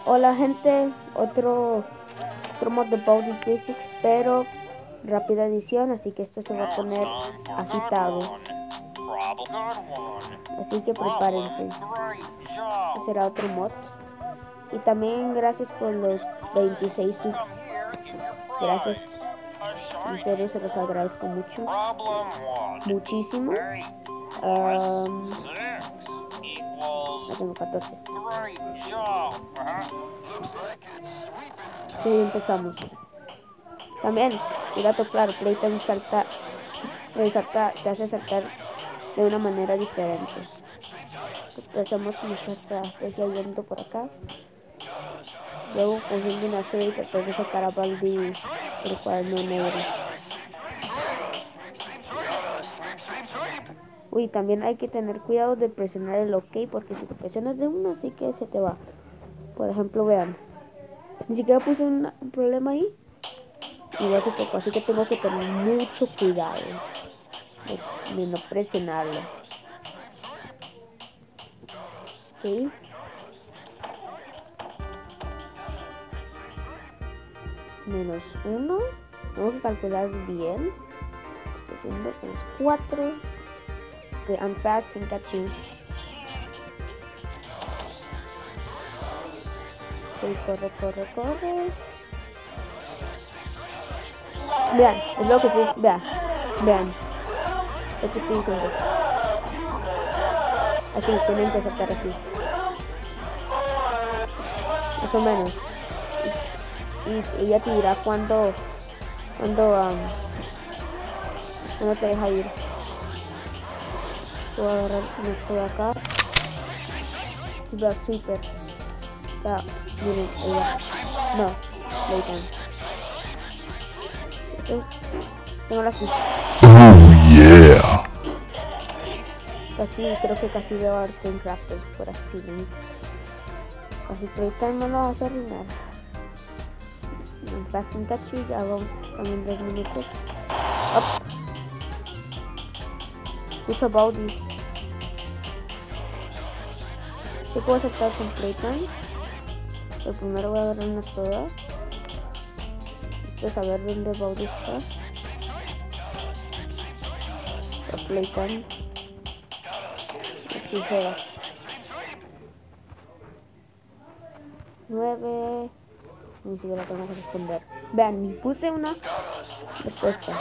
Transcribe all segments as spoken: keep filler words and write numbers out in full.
Hola gente, otro, otro mod de Baldi's Basics, pero rápida edición, así que esto se va a poner agitado. Así que prepárense. Este será otro mod. Y también gracias por los veintiséis subs. Gracias. En serio se los agradezco mucho. Muchísimo. Um, ya tengo catorce. Y empezamos. También, y dato claro, Playtime salta, salta, te hace saltar de una manera diferente. Empezamos nuestra estrategia yendo por acá. Luego cogiendo una serie y tratar de sacar a Baldi el cuaderno negro. Uy, también hay que tener cuidado de presionar el OK, porque si te presionas de uno, sí que se te va. Por ejemplo, vean, ni siquiera puse un, un problema ahí. Igual se tocó, así que tengo que tener mucho cuidado de, de no presionarlo. Ok. Menos uno. Tengo que calcular bien. Estoy haciendo menos cuatro. Okay, I'm fast, can catch you. Ok, corre, corre, corre. Vean, es lo que estoy, vean, vean, lo que estoy diciendo. Así, tienen que saltar así. Más o menos. Y ella te dirá cuando, cuando, um, cuando te deja ir. Voy a agarrar esto de acá. Vea, super. Ya, miren, ella. No, Playtime. Okay. Tengo la ficha. Oh yeah. Casi, creo que casi veo a Arten Crafters por aquí, ¿no? Casi Playtime me lo vas a arruinar. Fast and Catchy, ya vamos también dos minutos. Up. Escucha Baldi. Yo puedo saltar con Playtime. Pero primero voy a agarrar una soda. Quiero saber dónde Baldi está. Por Playtime. Tijeras. nueve. Ni siquiera tengo que responder. Vean, ni puse una respuesta.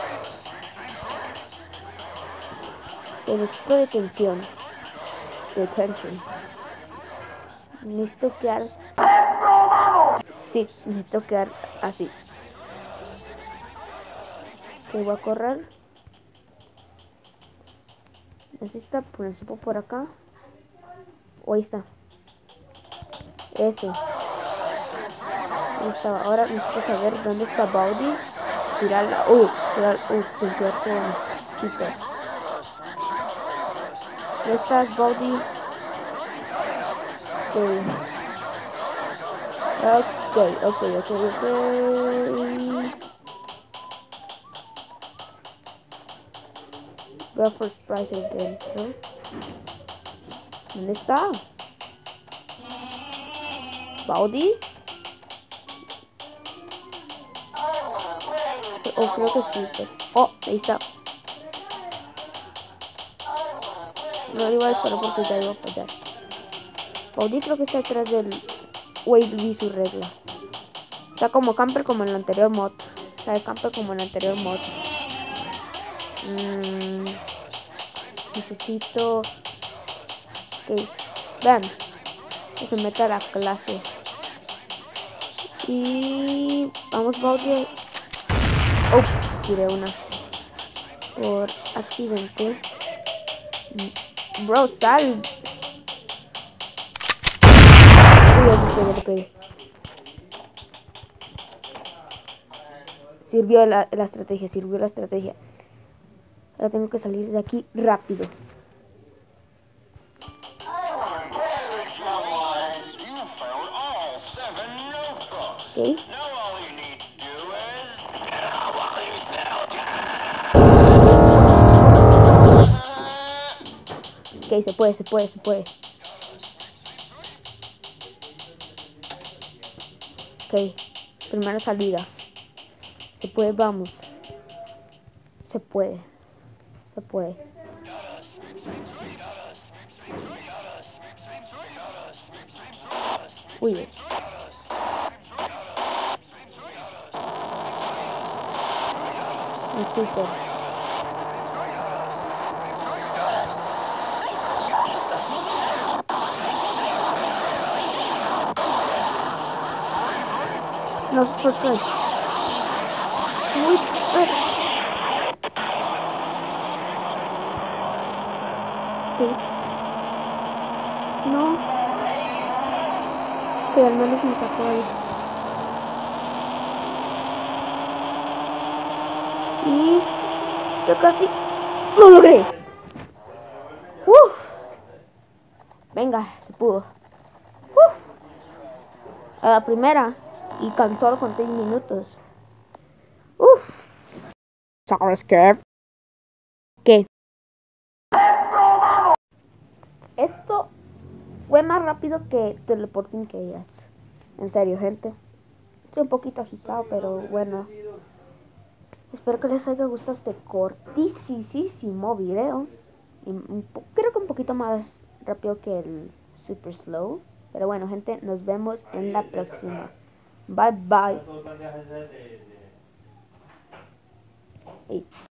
Necesito de tensión. De tensión. Necesito quedar. Sí, necesito quedar así. Que voy a correr. Necesito ponerse por acá. O ahí está. Ese. Ahí estaba. Ahora necesito saber dónde está Baldi. Tirarla. Uy, tirar. Uy, limpiar con Peter. ¿Dónde estás, Baldi? Ok. Ok, ok, ok, ok. Go for surprise again, ¿no? ¿Dónde está? ¿Baldi? Oh, creo que sí. Pero... Oh, ahí está. No iba a disparar porque ya iba a fallar. Baldi creo que está atrás del... Wait, vi su regla. Está como camper como en el anterior mod. Está de camper como en el anterior mod. Mm, necesito... Ok. Vean. Que se meta a la clase. Y... Vamos, Baldi. Ups, tiré una. Por accidente. Bro, sal. Uy, le pegué, le pegué. Sirvió la, la estrategia, sirvió la estrategia. Ahora tengo que salir de aquí rápido. Ok. Ok, se puede, se puede, se puede. Ok, primera salida. Se puede, vamos. Se puede. Se puede. Uy. Un super. No, super strike. Uy, eh. Sí. No. Que al menos me sacó ahí. Y yo casi lo logré. Uf. Venga, se pudo. Uf. A la primera. Y tan solo con seis minutos. Uf. ¿Sabes qué? ¿Qué? Esto fue más rápido que teleporting que ellas. En serio, gente. Estoy un poquito agitado, pero bueno. Espero que les haya gustado este cortísimo video. Y un creo que un poquito más rápido que el super slow. Pero bueno, gente, nos vemos en la próxima. Bye bye. Hey.